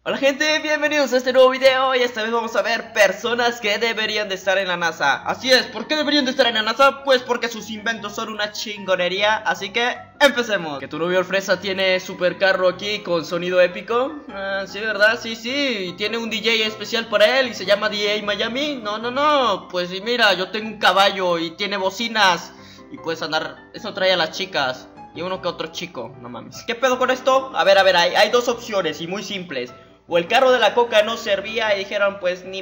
Hola gente, bienvenidos a este nuevo video y esta vez vamos a ver personas que deberían de estar en la NASA. Así es, ¿por qué deberían de estar en la NASA? Pues porque sus inventos son una chingonería, así que empecemos. Que tu novio el fresa tiene super carro aquí con sonido épico. Sí, ¿verdad? Sí, y tiene un DJ especial para él y se llama DJ Miami. No, pues y mira, yo tengo un caballo y tiene bocinas y puedes andar, eso trae a las chicas y uno que otro chico, no mames. ¿Qué pedo con esto? A ver, hay dos opciones y muy simples. O el carro de la Coca no servía y dijeron pues ni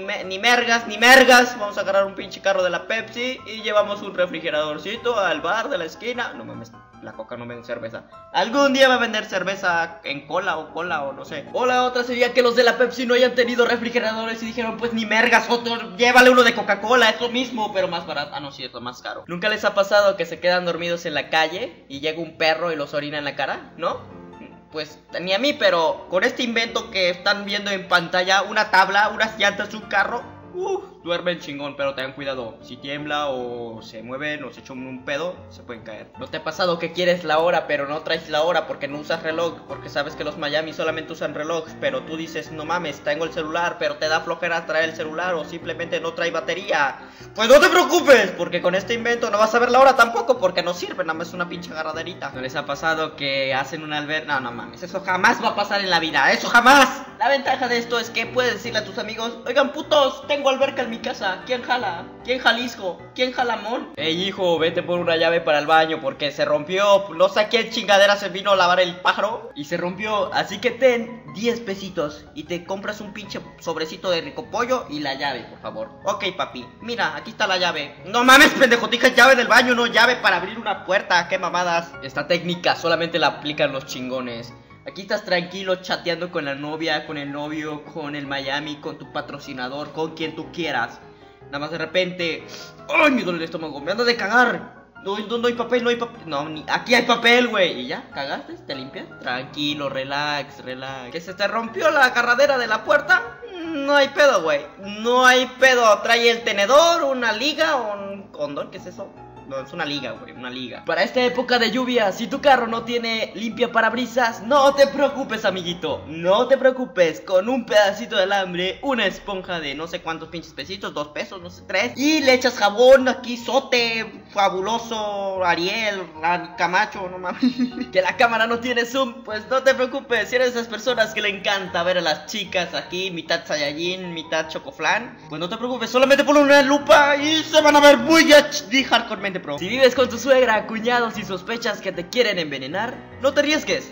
mergas, vamos a agarrar un pinche carro de la Pepsi y llevamos un refrigeradorcito al bar de la esquina. No mames, la Coca no vende cerveza. Algún día va a vender cerveza en cola o no sé. O la otra sería que los de la Pepsi no hayan tenido refrigeradores y dijeron pues ni mergas, otro, llévale uno de Coca-Cola, es lo mismo pero más barato. Ah no, sí, es lo más caro. ¿Nunca les ha pasado que se quedan dormidos en la calle y llega un perro y los orina en la cara? ¿No? Pues ni a mí, pero con este invento que están viendo en pantalla, una tabla, unas llantas, un carro, duermen chingón, pero tengan cuidado. Si tiembla o se mueven o se echan un pedo, se pueden caer. ¿No te ha pasado que quieres la hora, pero no traes la hora porque no usas reloj? Porque sabes que los Miami solamente usan reloj, pero tú dices, no mames, tengo el celular, pero te da flojera traer el celular o simplemente no trae batería. Pues no te preocupes, porque con este invento no vas a ver la hora tampoco, porque no sirve, nada más es una pinche agarraderita. ¿No les ha pasado que hacen un alberca? No mames, eso jamás va a pasar en la vida, eso jamás. La ventaja de esto es que puedes decirle a tus amigos, oigan putos, tengo alberca en mi casa, ¿quién jala? ¿Quién Jalisco? ¿Quién Jalamón? Ey hijo, vete por una llave para el baño porque se rompió, no sé a qué chingadera se vino a lavar el pájaro y se rompió, así que ten 10 pesitos y te compras un pinche sobrecito de rico pollo y la llave, por favor. Ok papi, mira, aquí está la llave. No mames pendejo, dije llave del baño, no llave para abrir una puerta, qué mamadas. Esta técnica solamente la aplican los chingones. Aquí estás tranquilo chateando con la novia, con el novio, con el Miami, con tu patrocinador, con quien tú quieras. Nada más de repente, ¡ay, me duele el estómago! ¡Me ando de cagar! No hay papel, no hay papel. No, aquí hay papel, güey. Y ya, cagaste, te limpias. Tranquilo, relax. ¿Que se te rompió la agarradera de la puerta? No hay pedo, güey. No hay pedo. Trae el tenedor, una liga o un condón, ¿qué es eso? No, es una liga, güey, una liga. Para esta época de lluvia, si tu carro no tiene limpia parabrisas, no te preocupes, amiguito. No te preocupes, con un pedacito de alambre, una esponja de no sé cuántos pinches pesitos, 2 pesos, no sé, 3. Y le echas jabón aquí, Sote, Fabuloso, Ariel, Camacho, no mames. Que la cámara no tiene zoom, pues no te preocupes. Si eres de esas personas que le encanta ver a las chicas aquí, mitad Saiyajin, mitad Chocoflan, pues no te preocupes, solamente ponle una lupa y se van a ver muy hardcoremente. Si vives con tu suegra, cuñados y sospechas que te quieren envenenar, no te arriesgues,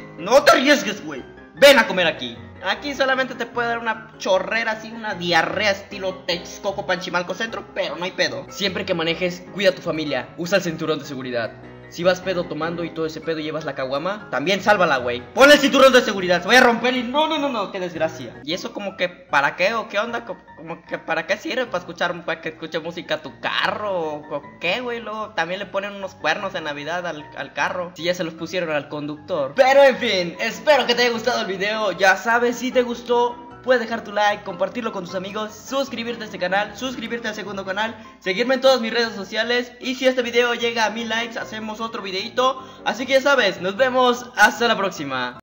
güey. Ven a comer aquí. Aquí solamente te puede dar una chorrera así, una diarrea estilo Texcoco Panchimalco Centro, pero no hay pedo. Siempre que manejes, cuida a tu familia, usa el cinturón de seguridad. Si vas pedo tomando y todo ese pedo llevas la caguama, también sálvala, güey. Pon el cinturón de seguridad, se voy a romper y no, qué desgracia. Y eso como que, ¿para qué o qué onda? Como que, ¿para qué sirve? ¿Para que escuche música a tu carro? ¿O qué, güey? Luego también le ponen unos cuernos en Navidad al carro. Si ya se los pusieron al conductor. Pero en fin, espero que te haya gustado el video. Ya sabes, si te gustó, puedes dejar tu like, compartirlo con tus amigos, suscribirte a este canal, suscribirte al segundo canal, seguirme en todas mis redes sociales. Y si este video llega a 1000 likes, hacemos otro videito. Así que ya sabes, nos vemos hasta la próxima.